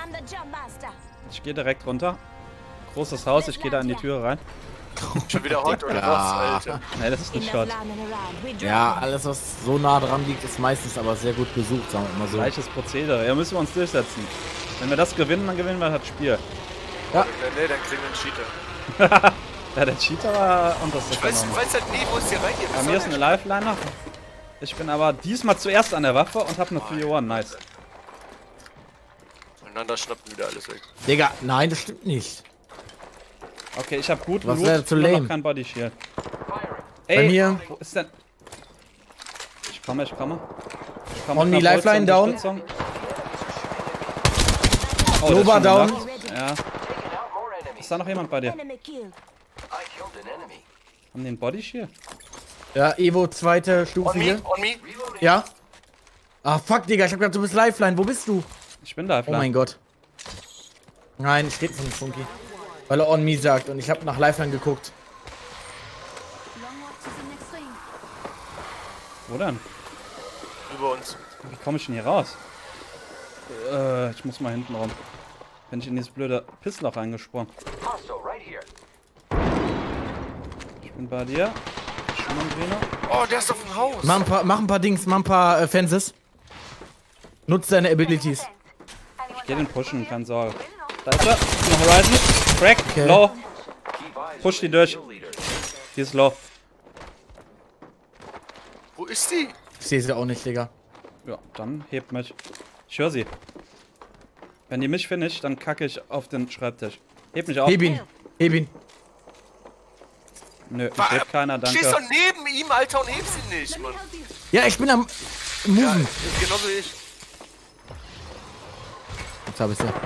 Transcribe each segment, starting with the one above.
Ich gehe direkt runter. Großes Haus, ich gehe da in die Tür rein. Schon wieder Hot oder was, Alter? Nein, das ist ein Shot. Ja, alles was so nah dran liegt, ist meistens aber sehr gut besucht, sagen wir mal so. Gleiches Prozedere. Ja, müssen wir uns durchsetzen. Wenn wir das gewinnen, dann gewinnen wir das Spiel. Ja. Nee, dann kriegen wir einen Cheater. Ja, der Cheater war und das ist Ich weiß halt nie, wo es hier reingeht. Bei mir ist eine Lifeliner. Ich bin aber diesmal zuerst an der Waffe und habe eine 3-1. Nice. Einander schnappt wieder alles weg. Digga, nein, das stimmt nicht. Okay, ich habe gut Was wäre zu nur lame? noch kein Body Shield. Bei Ey, mir. wo ist denn? Ich komme. Ich komme On mit die einer Lifeline down. Unterstützung. Oh, der ist Nova schon down. gemacht. Ja. Ist da noch jemand bei dir? Haben die einen Body Shield? Ja, Evo, zweite Stufe On me, hier. on me. Ja. Ah, fuck, Digga, ich hab gedacht, du bist Lifeline. Wo bist du? Ich bin da. Oh mein Gott. Nein, steht von Funky. Weil er on me sagt und ich hab nach Lifeline geguckt. Wo denn? Über uns. Wie komme ich denn hier raus? Ich muss mal hinten rum. Bin ich in dieses blöde Pissloch reingesprungen. Ich bin bei dir. Schimmergrüner. Oh, der ist auf dem Haus. Mach ein paar Dings, mach ein paar Fences. Nutz deine Abilities. Ich geh den pushen, keine Sorge. Da ist er. Noch Horizon. Crack. Okay. Low. Push die durch. Die ist low. Wo ist die? Ich sehe sie auch nicht, Digga. Ja, dann hebt mich. Ich höre sie. Wenn die mich finisht, dann kacke ich auf den Schreibtisch. Heb mich auf. Heb ihn. Heb ihn. Nö, ich heb keiner, danke. Stehst doch neben ihm, Alter, und hebst ihn nicht, Mann. Ja, ich bin am Moven. Genauso wie ich. Jetzt hab ich sie.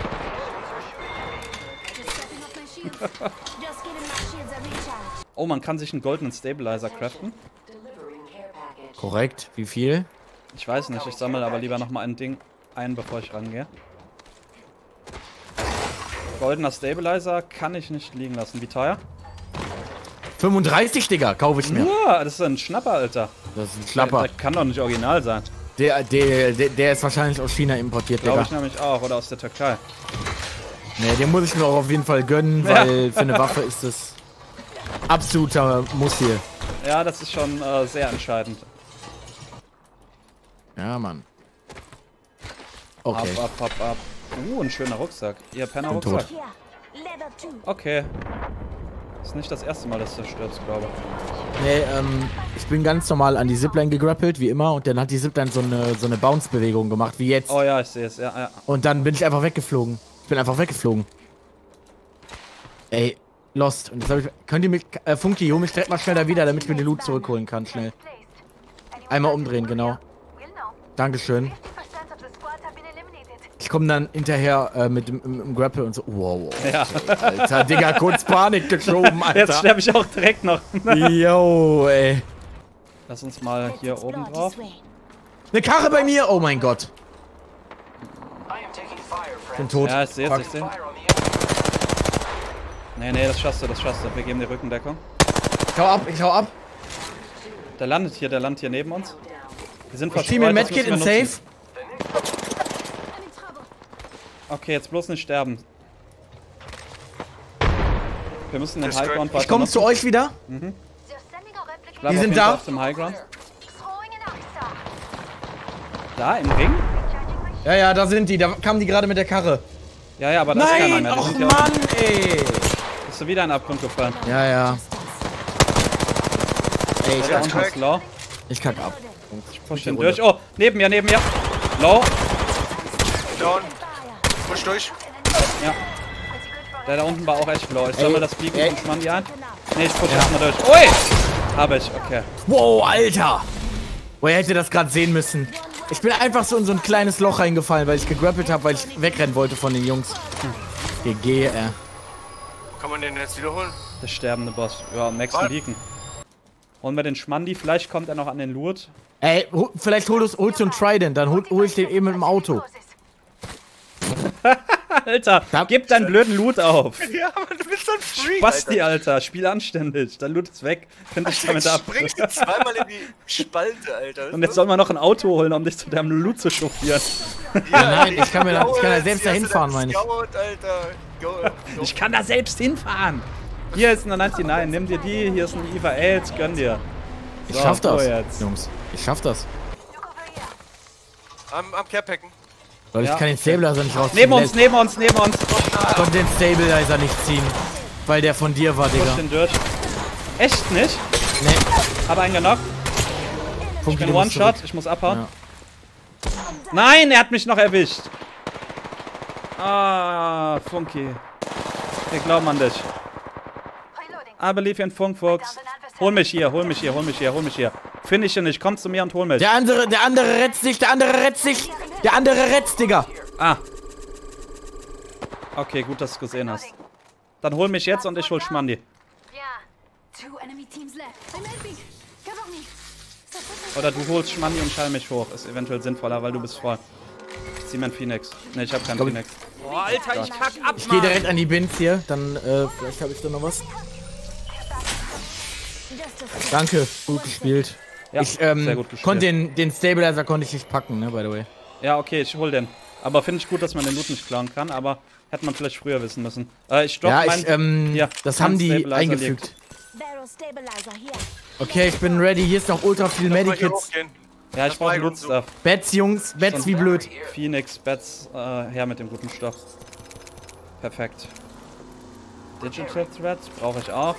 Oh, man kann sich einen goldenen Stabilizer craften. Korrekt. Wie viel? Ich weiß nicht, ich sammle aber lieber nochmal ein Ding ein, bevor ich rangehe. Goldener Stabilizer kann ich nicht liegen lassen. Wie teuer? 35, Digga, kaufe ich mir. Ja, das ist ein Schnapper, Alter. Das ist ein Schlapper. Der kann doch nicht original sein. Der ist wahrscheinlich aus China importiert, Glaube Digga. ich nämlich auch. Oder aus der Türkei. Ne, den muss ich mir auch auf jeden Fall gönnen, weil für eine Waffe ist das absoluter Muss hier. Ja, das ist schon sehr entscheidend. Ja, Mann. Okay. Ab. Ein schöner Rucksack. Ihr Penner Bin tot. Rucksack. Okay. Ist nicht das erste Mal, dass du stirbst, glaube ich. Nee, ich bin ganz normal an die Zipline gegrappelt, wie immer, und dann hat die Zipline so eine Bounce-Bewegung gemacht, wie jetzt. Oh ja, ich sehe es, ja. Und dann bin ich einfach weggeflogen. Ich bin einfach weggeflogen. Ey, Lost. Und jetzt hab ich. Könnt ihr mich. Funky, hol mich direkt mal schnell da wieder, damit ich mir den Loot zurückholen kann, schnell. Einmal umdrehen, genau. Dankeschön. Ich komme dann hinterher mit dem Grapple und so. Wow. Ja. Alter, Digga, kurz Panik geschoben, Alter. Jetzt sterbe ich auch direkt noch. Yo, ey. Lass uns mal hier oben drauf. Eine Karre bei mir! Oh mein Gott. Ich bin tot. Ja, ich sehe es, Fuck. ich sehe. Nee, das schaffst du, Wir geben die Rückendeckung. Ich hau ab. Der landet hier neben uns. Wir sind Ich zieh mir ein Medkit in Safe. Okay, jetzt bloß nicht sterben. Wir müssen den Highground Ich komme zu euch wieder. Die sind da. Auf dem Highground. Da, im Ring? Ja, da sind die. Da kamen die gerade mit der Karre. Ja, aber da ist keiner Nein, mehr. Die och sind ja Mann, ey. Bist du wieder in den Abgrund gefallen? Ja. Ey, Der unten ist low. ich kack ab. Ich push den durch. Oh, neben mir. Low. Down. Push durch. Ja. Der da unten war auch echt low. Ich sammle das Biegen und schmann die ein. Nee, ich push erstmal durch. Ui! Hab ich, okay. Wow, Alter. Woher hätte das gerade sehen müssen? Ich bin einfach so in so ein kleines Loch reingefallen, weil ich gegrappelt habe, weil ich wegrennen wollte von den Jungs. GG, Kann man den jetzt wiederholen? Der sterbende Boss. Ja, am nächsten Beacon. Holen wir den Schmandi. Vielleicht kommt er noch an den Loot. Ey, vielleicht holst du einen Trident, dann hol ich den eben mit dem Auto. Alter, gib deinen blöden Loot auf. Ja, Mann, du bist so ein Freak, Spasti, Alter. Spiel anständig. Dein Loot ist weg. Find dich damit ab. Springst du zweimal in die Spalte, Alter. Und jetzt soll man noch ein Auto holen, um dich zu deinem Loot zu chauffieren. Nein, ich kann da selbst dahin fahren, meine ich. Ich kann da selbst hinfahren. Hier ist eine 99, nimm dir die. Hier ist ein Eva 8, gönn dir. So, Ich schaff das, jetzt. Jungs. Ich schaff das. Am Carepacken. Weil Ja. ich kann den Stabilizer nicht rausziehen. Neben uns. Ich konnte den Stabilizer nicht ziehen. Weil der von dir war, Push Digga. den durch. Echt nicht? Nee. Hab einen genockt. Ich Funky, bin du musst One-Shot. zurück. Ich muss abhauen. Ja. Nein, er hat mich noch erwischt. Ah, Funky. Wir glauben an dich. I believe in Funkfuchs. Hol mich hier. Finish ihn nicht. Komm zu mir und hol mich. Der andere retzt sich. Der andere retzt, Digga. Ah. Okay, gut, dass du es gesehen hast. Dann hol mich jetzt und ich hol Schmandi. Oder du holst Schmandi und schall mich hoch. Ist eventuell sinnvoller, weil du bist voll. Ich zieh meinen Phoenix. Ne, ich hab keinen Phoenix. Oh, Alter, ich kack ab, Ich gehe direkt an die Bins hier. Dann, vielleicht habe ich da noch was. Danke, gut gespielt. Ja, Ich sehr gut gespielt. konnte den Stabilizer konnte ich nicht packen, ne, by the way. Ja, okay, ich hol den. Aber finde ich gut, dass man den Loot nicht klauen kann, aber hätte man vielleicht früher wissen müssen. Ich stopp Ja, ja, das mein haben die Stabilizer eingefügt. Okay, ich bin ready. Hier ist noch ultra viel Medikits. Ja, ich brauche Loot-Stuff. Bets, Jungs. Bets wie blöd. Phoenix, Bats, her mit dem guten Stoff. Perfekt. Digital Threads brauche ich auch.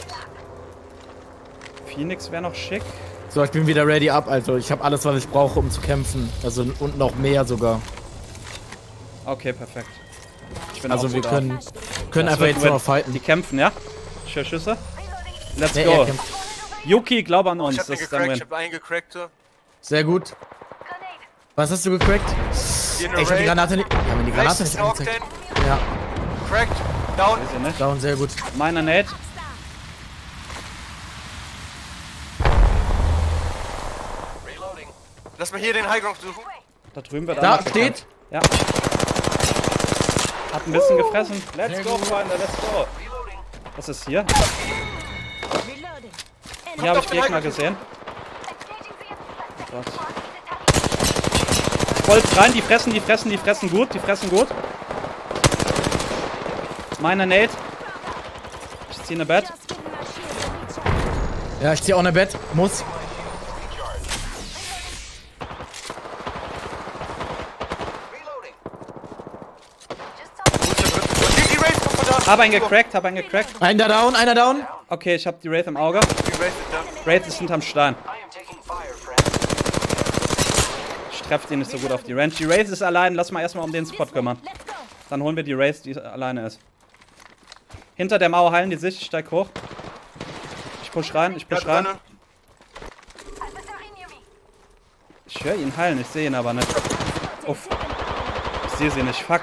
Phoenix wäre noch schick. So, ich bin wieder ready up. Also, ich habe alles, was ich brauche, um zu kämpfen. Also, und noch mehr sogar. Okay, perfekt. Ich bin Also, auch wir gut können Das einfach wird jetzt win. noch fighten. Die kämpfen, ja? Schüsse. Let's Nee, go. er kämpft. Yuki, glaube an uns. Ich hab Das den ist dein gecrackt, Win. ich hab einen gecrackt. So. Sehr gut. Was hast du gecrackt? Hier Ey, ich hab die Granate nicht. Ja, mir die Granate Rechts nicht ist angezeigt. Octane. Ja, Cracked. Down. Weiß ich nicht. down, sehr gut. Meiner Nate. Lass mal hier den Highground suchen. Da drüben wird Da einer steht. Ja. Hat ein bisschen gefressen. Let's go, Freunde, let's go. Was ist hier? Hier habe ich Gegner gesehen. Oh Gott. Bolz rein, die fressen gut. Meine Nate. Ich ziehe eine Bett. Ja, ich zieh auch eine Bett. Muss. Die Race kommt von da. Hab einen gecrackt. Einer down. Okay, ich habe die Wraith im Auge. Die Race ist da. Wraith ist hinterm Stein. Ich treffe den nicht so gut auf die Range. Die Wraith ist allein. Lass mal erstmal um den Spot kümmern. Dann holen wir die Wraith, die alleine ist. Hinter der Mauer heilen die sich. Ich steig hoch. Ich push rein. Ich höre ihn heilen. Ich sehe ihn aber nicht. Uff. Ich sehe sie nicht. Fuck.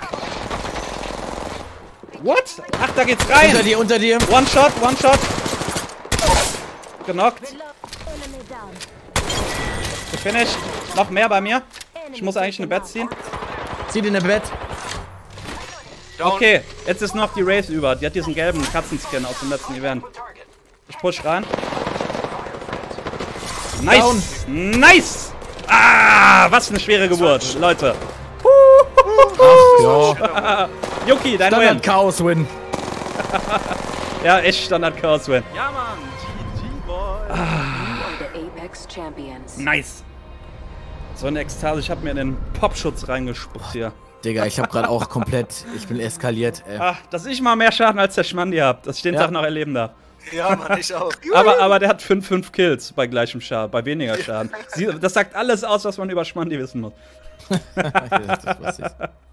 What? Ach, da geht's rein. Unter dir. One Shot. Genockt. Gefinished. Noch mehr bei mir. Ich muss eigentlich eine Bett ziehen. Zieh dir eine Bett. Down. Okay, jetzt ist noch die Wraith über. Die hat diesen gelben Katzenskin aus dem letzten Event. Ich push rein. Nice! Nice! Ah, was eine schwere Geburt, Leute. Ja. Yuki, dein Win. Standard Chaos Win. Ja, echt Standard Chaos Win. Ja, Mann. GG, Boy. Apex Champions. Nice. So eine Ekstase, ich hab mir in den Popschutz reingespuckt hier. Digga, ich hab grad auch komplett. Ich bin eskaliert, ey. Ach, dass ich mal mehr Schaden als der Schmandi hab, dass ich den Ja. Tag noch erleben darf. Ja, Mann, ich auch. Aber der hat 5 Kills bei gleichem Schaden, bei weniger Schaden. Das sagt alles aus, was man über Schmandi wissen muss. Das ist lustig.